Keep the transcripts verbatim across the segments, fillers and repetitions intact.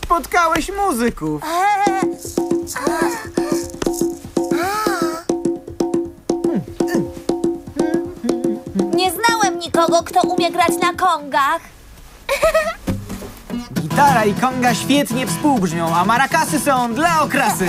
spotkałeś muzyków? Nie znałem nikogo, kto umie grać na kongach. Gitara i konga świetnie współbrzmią, a marakasy są dla okrasy.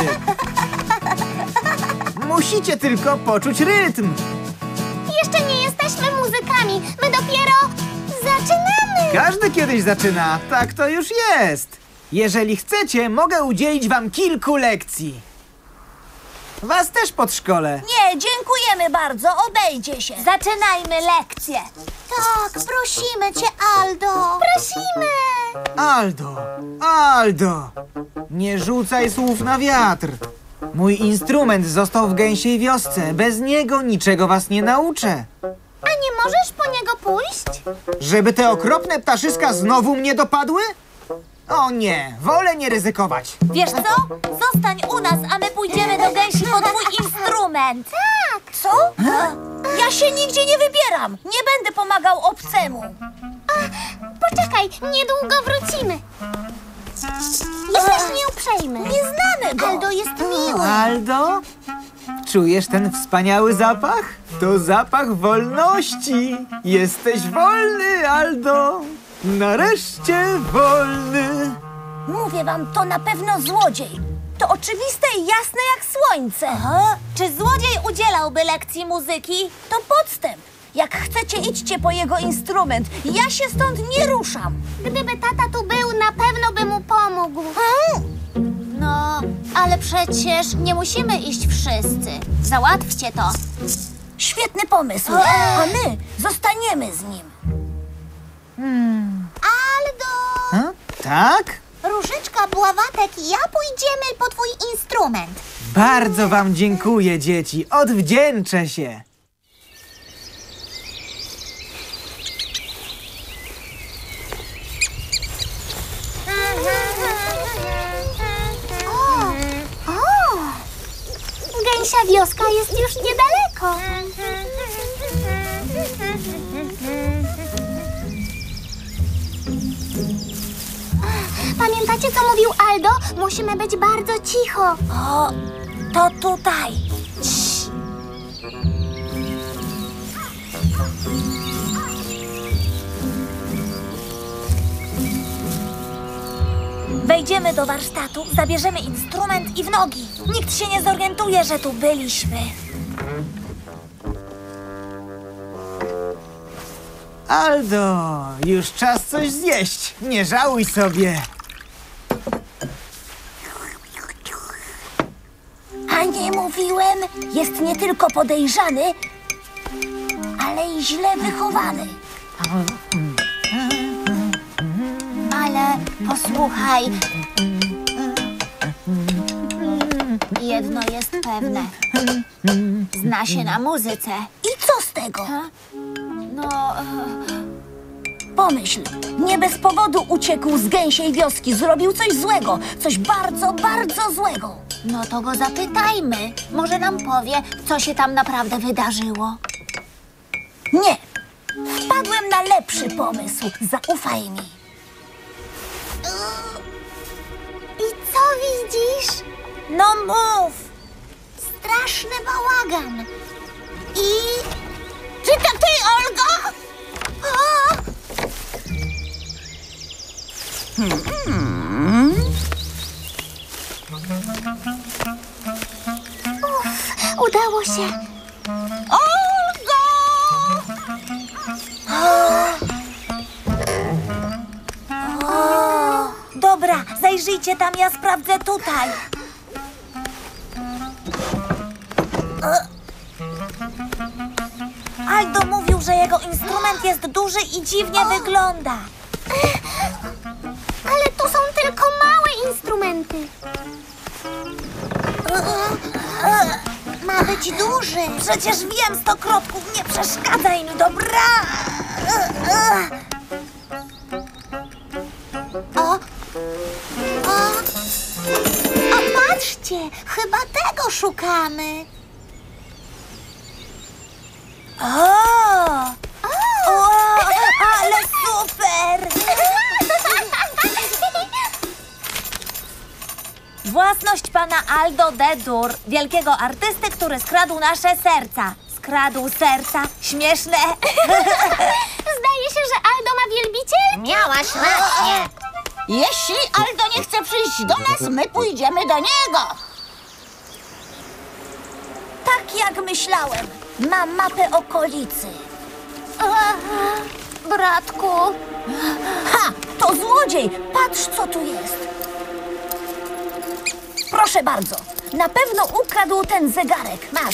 Musicie tylko poczuć rytm. Jeszcze nie jesteśmy muzykami. My dopiero zaczynamy. Każdy kiedyś zaczyna, tak to już jest. Jeżeli chcecie, mogę udzielić wam kilku lekcji. Was też podszkolę. Nie, dziękujemy bardzo, obejdzie się. Zaczynajmy lekcję. Tak, prosimy cię, Aldo. Prosimy. Aldo, Aldo, nie rzucaj słów na wiatr. Mój instrument został w gęsiej wiosce. Bez niego niczego was nie nauczę. A nie możesz po niego pójść? Żeby te okropne ptaszyska znowu mnie dopadły? O nie, wolę nie ryzykować. Wiesz co? Zostań u nas, a my pójdziemy do gęsi po twój instrument. Tak. Co? Ja się nigdzie nie wybieram. Nie będę pomagał obcemu. Poczekaj, niedługo wrócimy. Jesteś nieuprzejmy. Nie znamy go. Aldo jest miły. Aldo? Czujesz ten wspaniały zapach? To zapach wolności. Jesteś wolny, Aldo. Nareszcie wolny. Mówię wam, to na pewno złodziej. To oczywiste i jasne jak słońce. Aha. Czy złodziej udzielałby lekcji muzyki? To podstęp. Jak chcecie, idźcie po jego instrument. Ja się stąd nie ruszam. Gdyby tata tu był, na pewno by mu pomógł. No, ale przecież nie musimy iść wszyscy. Załatwcie to. Świetny pomysł. A my zostaniemy z nim. Aldo! A? Tak? Różyczka, Bławatek i ja pójdziemy po twój instrument. Bardzo wam dziękuję, dzieci. Odwdzięczę się. O! O! Gęsia wioska jest już niedaleko. Pamiętacie, co mówił Aldo? Musimy być bardzo cicho. O, to tutaj. Cii. Wejdziemy do warsztatu, zabierzemy instrument i w nogi. Nikt się nie zorientuje, że tu byliśmy. Aldo, już czas coś zjeść. Nie żałuj sobie. A nie mówiłem? Jest nie tylko podejrzany, ale i źle wychowany. Ale posłuchaj. Jedno jest pewne. Zna się na muzyce. I co z tego? No, Pomyśl, nie bez powodu uciekł z gęsiej wioski. Zrobił coś złego, coś bardzo, bardzo złego. no to go zapytajmy. Może nam powie, co się tam naprawdę wydarzyło. Nie, wpadłem na lepszy pomysł. Zaufaj mi. I co widzisz? No mów. Straszny bałagan. I... Czy to ty, Olgo? O! Uff, udało się. Olgo! O, dobra, zajrzyjcie tam, ja sprawdzę tutaj. Aldo mówił, że jego instrument jest duży i dziwnie wygląda. Ale tu są tylko małe instrumenty. Ma być duży. Przecież wiem, stokrotków, nie przeszkadzaj mi, dobra? O! O! O, patrzcie! Chyba tego szukamy. O! O! Ale super! Własność pana Aldo de Dur, wielkiego artysty, który skradł nasze serca. Skradł serca. Śmieszne. Zdaje się, że Aldo ma wielbiciel? Miałaś rację. Jeśli Aldo nie chce przyjść do nas, my pójdziemy do niego. Tak jak myślałem. Mam mapę okolicy. Bratku, Ha! To złodziej! Patrz, co tu jest. Proszę bardzo. Na pewno ukradł ten zegarek. Masz.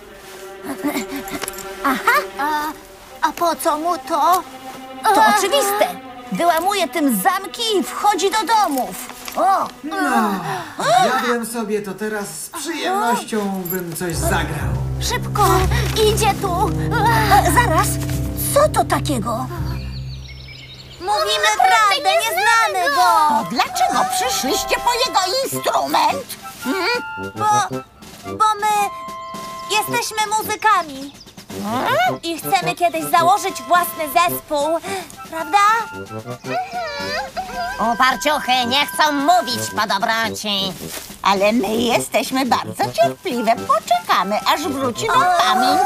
Aha. a, a po co mu to? To oczywiste. Wyłamuje tym zamki i wchodzi do domów. O! No, jadłem sobie, to teraz z przyjemnością bym coś zagrał. Szybko! Idzie tu! E, zaraz! Co to takiego? Mówimy prawdę, nie znamy go! To dlaczego przyszliście po jego instrument? Bo, bo my jesteśmy muzykami. I chcemy kiedyś założyć własny zespół. Prawda? Uparciuchy nie chcą mówić po dobroci. Ale my jesteśmy bardzo cierpliwe. Poczekamy, aż wróci nam pamięć.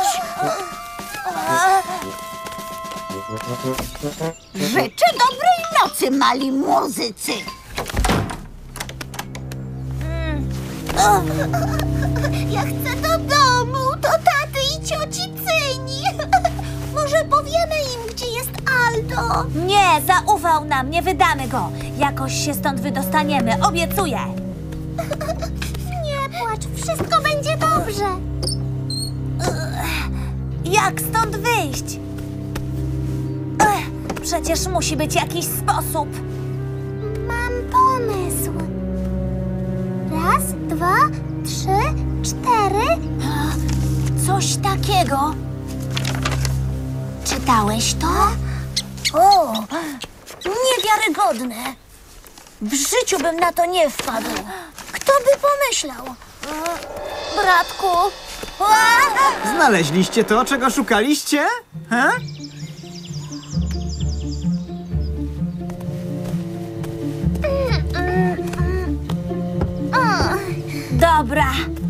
Życzę dobrej nocy, mali muzycy. Ja chcę do domu, do taty i cioci Cyni. Może powiemy im, gdzie jest Aldo. Nie, zaufał nam, nie wydamy go. Jakoś się stąd wydostaniemy, obiecuję. Nie płacz, wszystko będzie dobrze. Jak stąd wyjść? Ech, przecież musi być jakiś sposób. Mam pomysł. Raz, dwa, trzy, cztery. Coś takiego. Czytałeś to? O, niewiarygodne. W życiu bym na to nie wpadł. Kto by pomyślał? Bratku, Znaleźliście to, czego szukaliście? Ha? Dobra,